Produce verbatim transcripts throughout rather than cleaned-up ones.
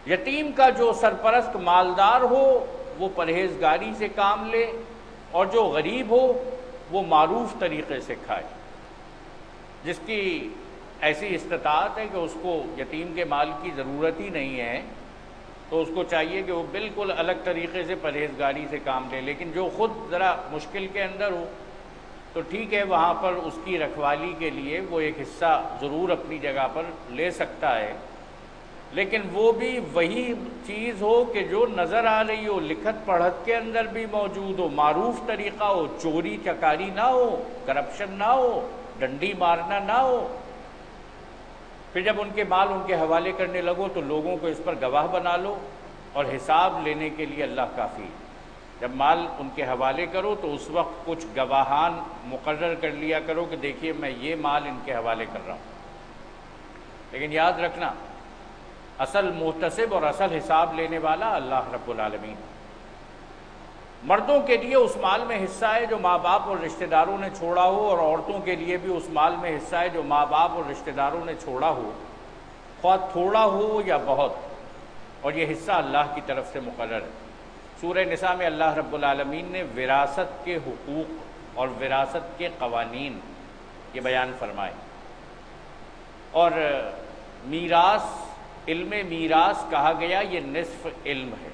یتیم کا جو سرپرست مالدار ہو وہ پرہیزگاری سے کام لے، اور جو غریب ہو وہ معروف طریقے سے کھائے۔ جس کی ایسی استطاعت ہے کہ اس کو یتیم کے مال کی ضرورت ہی نہیں ہے، تو اس کو چاہیے کہ وہ بالکل الگ طریقے سے پرہیزگاری سے کام لے، لیکن جو خود ذرا مشکل کے اندر ہو تو ٹھیک ہے، وہاں پر اس کی رکھوالی کے لیے وہ ایک حصہ ضرور اپنی جگہ پر لے سکتا ہے، لیکن وہ بھی وہی چیز ہو کہ جو نظر آ رہی ہو، لکھت پڑھت کے اندر بھی موجود ہو، معروف طریقہ ہو، چوری چکاری نہ ہو، کرپشن نہ ہو، ڈنڈی مارنا نہ ہو۔ پھر جب ان کے مال ان کے حوالے کرنے لگو تو لوگوں کو اس پر گواہ بنا لو، اور حساب لینے کے لیے اللہ کافی ہے۔ جب مال ان کے حوالے کرو تو اس وقت کچھ گواہان مقرر کر لیا کرو کہ دیکھیے میں یہ مال ان کے حوالے کر رہا ہوں، لیکن یاد رکھنا اصل محتسب اور اصل حساب لینے والا اللہ رب العالمین۔ مردوں کے لیے اس مال میں حصہ ہے جو ماں باپ اور رشتہ داروں نے چھوڑا ہو، اور عورتوں کے لیے بھی اس مال میں حصہ ہے جو ماں باپ اور رشتہ داروں نے چھوڑا ہو، خواہ تھوڑا ہو یا بہت، اور یہ حصہ اللہ کی طرف سے مقرر ہے۔ سورہ نساء میں اللہ رب العالمین نے وراثت کے حقوق اور وراثت کے قوانین یہ بیان فرمائے، اور میراث، علم میراث کہا گیا یہ نصف علم ہے،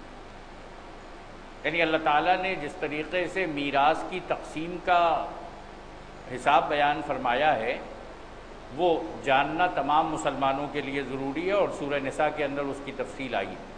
یعنی اللہ تعالیٰ نے جس طریقے سے میراث کی تقسیم کا حساب بیان فرمایا ہے وہ جاننا تمام مسلمانوں کے لیے ضروری ہے، اور سورہ نساء کے اندر اس کی تفصیل آئی ہے۔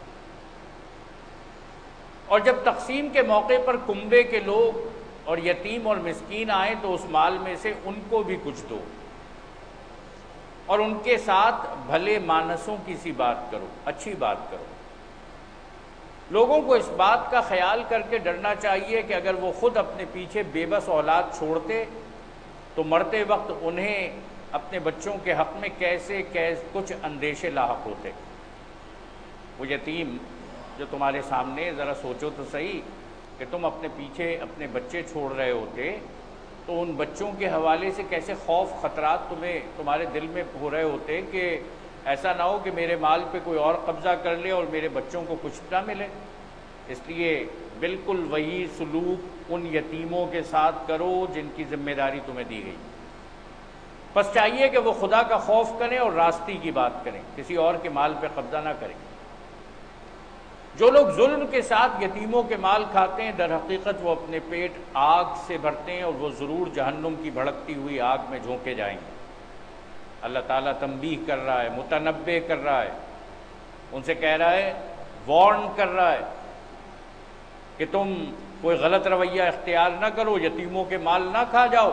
اور جب تقسیم کے موقع پر کنبے کے لوگ اور یتیم اور مسکین آئیں تو اس مال میں سے ان کو بھی کچھ دو، اور ان کے ساتھ بھلے مانسوں کی سی بات کرو، اچھی بات کرو۔ لوگوں کو اس بات کا خیال کر کے ڈرنا چاہیے کہ اگر وہ خود اپنے پیچھے بے بس اولاد چھوڑتے تو مرتے وقت انہیں اپنے بچوں کے حق میں کیسے کیسے کچھ اندیشے لاحق ہوتے۔ وہ یتیم جو تمہارے سامنے، ذرا سوچو تو صحیح کہ تم اپنے پیچھے اپنے بچے چھوڑ رہے ہوتے تو ان بچوں کے حوالے سے کیسے خوف خطرات تمہیں تمہارے دل میں ہو رہے ہوتے کہ ایسا نہ ہو کہ میرے مال پہ کوئی اور قبضہ کر لے اور میرے بچوں کو کچھ نہ ملے۔ اس لیے بالکل وہی سلوک ان یتیموں کے ساتھ کرو جن کی ذمہ داری تمہیں دی گئی۔ بس چاہیے کہ وہ خدا کا خوف کریں اور راستی کی بات کریں، کسی اور کے مال پہ قبضہ نہ کریں۔ جو لوگ ظلم کے ساتھ یتیموں کے مال کھاتے ہیں در حقیقت وہ اپنے پیٹ آگ سے بھرتے ہیں، اور وہ ضرور جہنم کی بھڑکتی ہوئی آگ میں جھونکے جائیں گے۔ اللہ تعالیٰ تنبیہ کر رہا ہے، متنبہ کر رہا ہے، ان سے کہہ رہا ہے، وارن کر رہا ہے کہ تم کوئی غلط رویہ اختیار نہ کرو، یتیموں کے مال نہ کھا جاؤ۔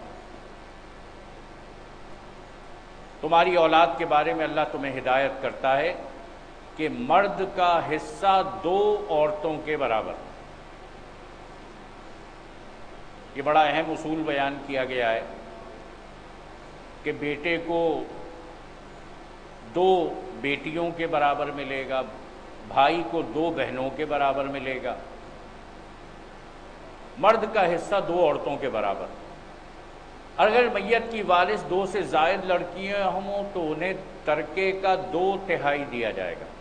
تمہاری اولاد کے بارے میں اللہ تمہیں ہدایت کرتا ہے کہ مرد کا حصہ دو عورتوں کے برابر۔ یہ بڑا اہم اصول بیان کیا گیا ہے کہ بیٹے کو دو بیٹیوں کے برابر ملے گا، بھائی کو دو بہنوں کے برابر ملے گا، مرد کا حصہ دو عورتوں کے برابر۔ اگر میت کی وارث دو سے زائد لڑکیاں ہوں تو انہیں ترکے کا دو تہائی دیا جائے گا،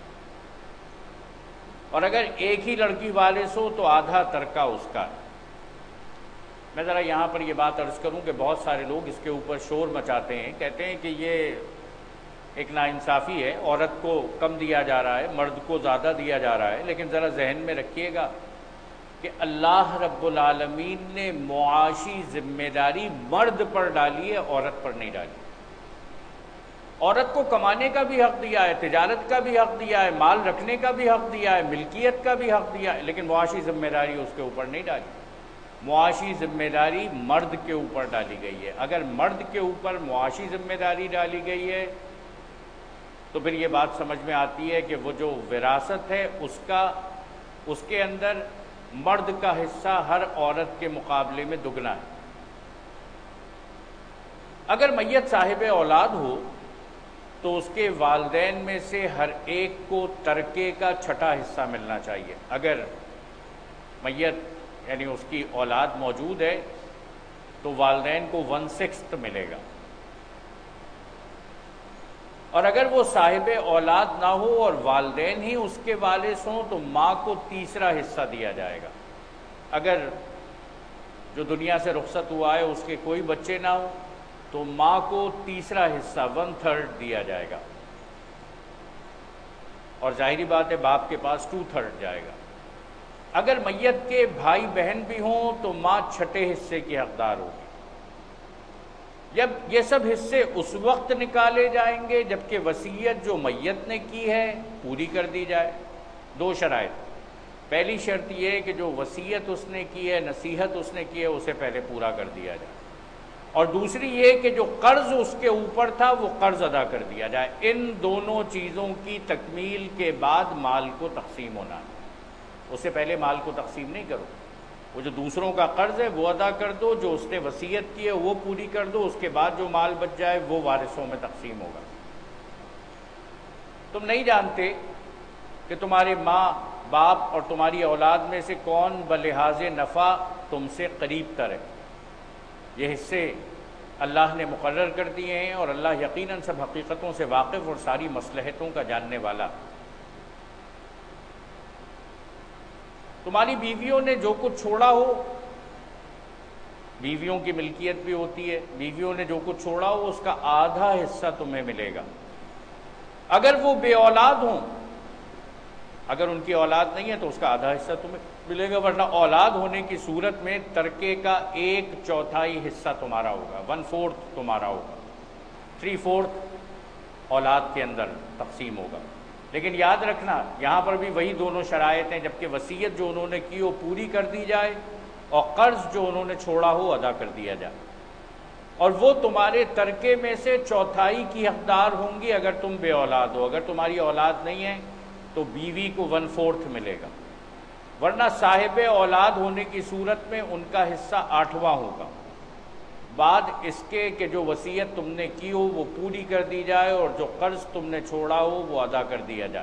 اور اگر ایک ہی لڑکی وارث ہو تو آدھا ترکہ اس کا ہے۔ میں ذرا یہاں پر یہ بات عرض کروں کہ بہت سارے لوگ اس کے اوپر شور مچاتے ہیں، کہتے ہیں کہ یہ ایک ناانصافی ہے، عورت کو کم دیا جا رہا ہے، مرد کو زیادہ دیا جا رہا ہے۔ لیکن ذرا ذہن میں رکھیے گا کہ اللہ رب العالمین نے معاشی ذمہ داری مرد پر ڈالی ہے، عورت پر نہیں ڈالی۔ عورت کو کمانے کا بھی حق دیا ہے، تجارت کا بھی حق دیا ہے، مال رکھنے کا بھی حق دیا ہے، ملکیت کا بھی حق دیا ہے، لیکن معاشی ذمہ داری اس کے اوپر نہیں ڈالی۔ معاشی ذمہ داری مرد کے اوپر ڈالی گئی ہے۔ اگر مرد کے اوپر معاشی ذمہ داری ڈالی گئی ہے تو پھر یہ بات سمجھ میں آتی ہے کہ وہ جو وراثت ہے اس کا اس کے اندر مرد کا حصہ ہر عورت کے مقابلے میں دگنا ہے۔ اگر میت صاحب اولاد ہو تو اس کے والدین میں سے ہر ایک کو ترکے کا چھٹا حصہ ملنا چاہیے۔ اگر میت یعنی اس کی اولاد موجود ہے تو والدین کو ون سکسٹ ملے گا، اور اگر وہ صاحب اولاد نہ ہو اور والدین ہی اس کے وارث ہوں تو ماں کو تیسرا حصہ دیا جائے گا۔ اگر جو دنیا سے رخصت ہوا ہے اس کے کوئی بچے نہ ہوں تو ماں کو تیسرا حصہ ون تھرڈ دیا جائے گا، اور ظاہری بات ہے باپ کے پاس ٹو تھرڈ جائے گا۔ اگر میت کے بھائی بہن بھی ہوں تو ماں چھٹے حصے کی حقدار ہوگی۔ جب یہ سب حصے اس وقت نکالے جائیں گے جبکہ وصیت جو میت نے کی ہے پوری کر دی جائے۔ دو شرائط، پہلی شرط یہ ہے کہ جو وصیت اس نے کی ہے، نصیحت اس نے کی ہے، اسے پہلے پورا کر دیا جائے، اور دوسری یہ کہ جو قرض اس کے اوپر تھا وہ قرض ادا کر دیا جائے۔ ان دونوں چیزوں کی تکمیل کے بعد مال کو تقسیم ہونا ہے، اس سے پہلے مال کو تقسیم نہیں کرو۔ وہ جو دوسروں کا قرض ہے وہ ادا کر دو، جو اس نے وصیت کی ہے وہ پوری کر دو، اس کے بعد جو مال بچ جائے وہ وارثوں میں تقسیم ہوگا۔ تم نہیں جانتے کہ تمہارے ماں باپ اور تمہاری اولاد میں سے کون بلحاظ نفع تم سے قریب تر ہے۔ یہ حصے اللہ نے مقرر کر دیے ہیں، اور اللہ یقیناً سب حقیقتوں سے واقف اور ساری مصلحتوں کا جاننے والا۔ تمہاری بیویوں نے جو کچھ چھوڑا ہو، بیویوں کی ملکیت بھی ہوتی ہے، بیویوں نے جو کچھ چھوڑا ہو اس کا آدھا حصہ تمہیں ملے گا اگر وہ بے اولاد ہوں۔ اگر ان کی اولاد نہیں ہے تو اس کا آدھا حصہ تمہیں ملے گا، ورنہ اولاد ہونے کی صورت میں ترکے کا ایک چوتھائی حصہ تمہارا ہوگا، ون فورتھ تمہارا ہوگا، تھری فورتھ اولاد کے اندر تقسیم ہوگا۔ لیکن یاد رکھنا یہاں پر بھی وہی دونوں شرائط ہیں، جبکہ وصیت جو انہوں نے کی وہ پوری کر دی جائے اور قرض جو انہوں نے چھوڑا ہو ادا کر دیا جائے، اور وہ تمہارے ترکے میں سے چوتھائی کی حقدار ہوں گی اگر تم بے اولاد ہو۔ اگر تمہاری اولاد نہیں ہے تو بیوی کو ون فورتھ ملے گا، ورنہ صاحب اولاد ہونے کی صورت میں ان کا حصہ آٹھواں ہوگا، بعد اس کے کہ جو وصیت تم نے کی ہو وہ پوری کر دی جائے اور جو قرض تم نے چھوڑا ہو وہ ادا کر دیا جائے۔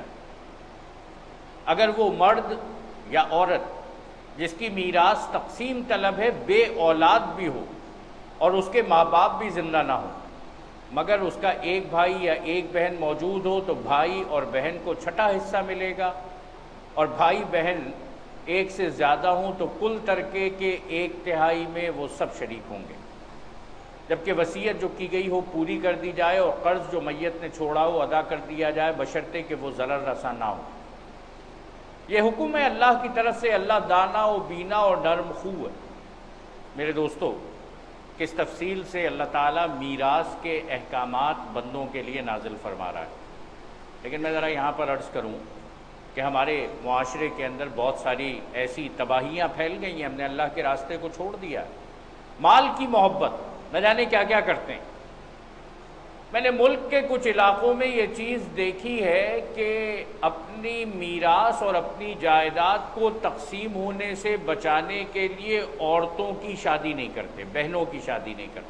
اگر وہ مرد یا عورت جس کی میراث تقسیم طلب ہے بے اولاد بھی ہو اور اس کے ماں باپ بھی زندہ نہ ہو، مگر اس کا ایک بھائی یا ایک بہن موجود ہو تو بھائی اور بہن کو چھٹا حصہ ملے گا، اور بھائی بہن ایک سے زیادہ ہوں تو کل ترکے کے ایک تہائی میں وہ سب شریک ہوں گے، جبکہ وصیت جو کی گئی ہو پوری کر دی جائے اور قرض جو میت نے چھوڑا ہو ادا کر دیا جائے، بشرطے کہ وہ ضرر رساں نہ ہو۔ یہ حکم ہے اللہ کی طرف سے، اللہ دانا و بینا اور نرم خو ہے۔ میرے دوستو، کس تفصیل سے اللہ تعالیٰ میراث کے احکامات بندوں کے لیے نازل فرما رہا ہے۔ لیکن میں ذرا یہاں پر عرض کروں کہ ہمارے معاشرے کے اندر بہت ساری ایسی تباہیاں پھیل گئی ہیں، ہم نے اللہ کے راستے کو چھوڑ دیا ہے، مال کی محبت، نہ جانے کیا کیا کرتے ہیں۔ میں نے ملک کے کچھ علاقوں میں یہ چیز دیکھی ہے کہ اپنی میراث اور اپنی جائیداد کو تقسیم ہونے سے بچانے کے لیے عورتوں کی شادی نہیں کرتے، بہنوں کی شادی نہیں کرتے،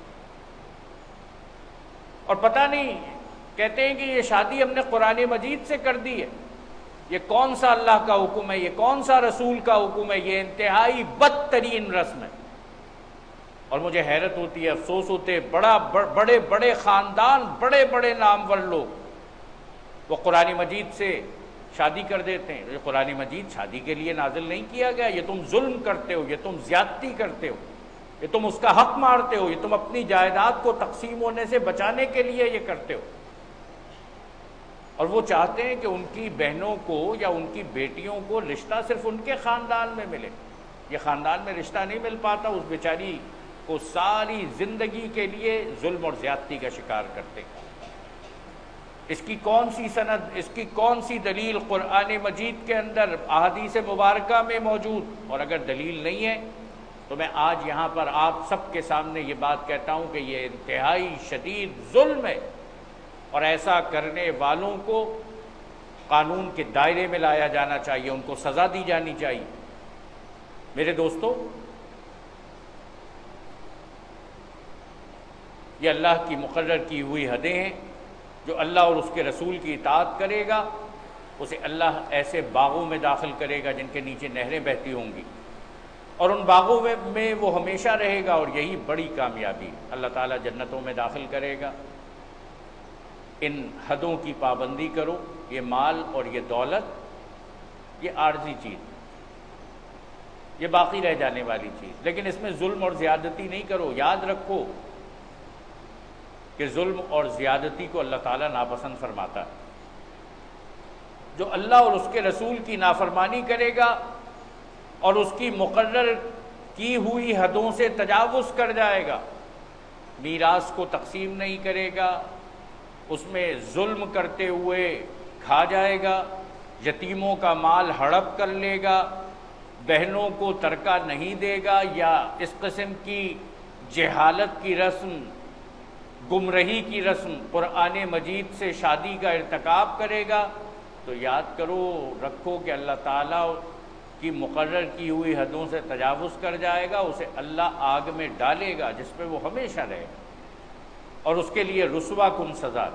اور پتہ نہیں کہتے ہیں کہ یہ شادی ہم نے قرآن مجید سے کر دی ہے۔ یہ کون سا اللہ کا حکم ہے، یہ کون سا رسول کا حکم ہے؟ یہ انتہائی بدترین رسم ہے، اور مجھے حیرت ہوتی ہے، افسوس ہوتے، بڑا بڑے بڑے خاندان، بڑے بڑے نامور لوگ وہ قرآن مجید سے شادی کر دیتے ہیں۔ یہ قرآن مجید شادی کے لیے نازل نہیں کیا گیا، یہ تم ظلم کرتے ہو، یہ تم زیادتی کرتے ہو، یہ تم اس کا حق مارتے ہو، یہ تم اپنی جائیداد کو تقسیم ہونے سے بچانے کے لیے یہ کرتے ہو۔ اور وہ چاہتے ہیں کہ ان کی بہنوں کو یا ان کی بیٹیوں کو رشتہ صرف ان کے خاندان میں ملے۔ یہ خاندان میں رشتہ نہیں مل پاتا، اس بیچاری کو ساری زندگی کے لیے ظلم اور زیادتی کا شکار کرتے ہیں۔ اس کی کون سی سند، اس کی کون سی دلیل قرآن مجید کے اندر، احادیث مبارکہ میں موجود؟ اور اگر دلیل نہیں ہے تو میں آج یہاں پر آپ سب کے سامنے یہ بات کہتا ہوں کہ یہ انتہائی شدید ظلم ہے، اور ایسا کرنے والوں کو قانون کے دائرے میں لایا جانا چاہیے، ان کو سزا دی جانی چاہیے۔ میرے دوستو، یہ اللہ کی مقرر کی ہوئی حدیں ہیں۔ جو اللہ اور اس کے رسول کی اطاعت کرے گا اسے اللہ ایسے باغوں میں داخل کرے گا جن کے نیچے نہریں بہتی ہوں گی، اور ان باغوں میں وہ ہمیشہ رہے گا، اور یہی بڑی کامیابی، اللہ تعالیٰ جنتوں میں داخل کرے گا۔ ان حدوں کی پابندی کرو. یہ مال اور یہ دولت یہ عارضی چیز، یہ باقی رہ جانے والی چیز، لیکن اس میں ظلم اور زیادتی نہیں کرو. یاد رکھو کہ ظلم اور زیادتی کو اللہ تعالیٰ ناپسند فرماتا ہے. جو اللہ اور اس کے رسول کی نافرمانی کرے گا اور اس کی مقرر کی ہوئی حدوں سے تجاوز کر جائے گا، میراث کو تقسیم نہیں کرے گا، اس میں ظلم کرتے ہوئے کھا جائے گا، یتیموں کا مال ہڑپ کر لے گا، بہنوں کو ترکہ نہیں دے گا، یا اس قسم کی جہالت کی رسم، گمرہی کی رسم قرآن مجید سے شادی کا ارتکاب کرے گا، تو یاد کرو رکھو کہ اللہ تعالیٰ کی مقرر کی ہوئی حدوں سے تجاوز کر جائے گا، اسے اللہ آگ میں ڈالے گا جس پہ وہ ہمیشہ رہے گا، اور اس کے لیے رسوا کن سزا.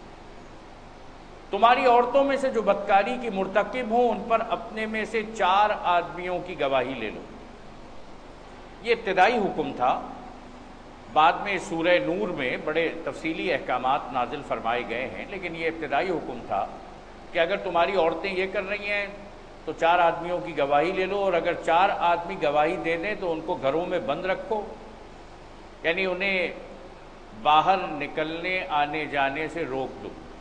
تمہاری عورتوں میں سے جو بدکاری کی مرتکب ہوں ان پر اپنے میں سے چار آدمیوں کی گواہی لے لو. یہ ابتدائی حکم تھا، بعد میں سورہ نور میں بڑے تفصیلی احکامات نازل فرمائے گئے ہیں، لیکن یہ ابتدائی حکم تھا کہ اگر تمہاری عورتیں یہ کر رہی ہیں تو چار آدمیوں کی گواہی لے لو، اور اگر چار آدمی گواہی دے دیں تو ان کو گھروں میں بند رکھو، یعنی انہیں باہر نکلنے آنے جانے سے روک دو.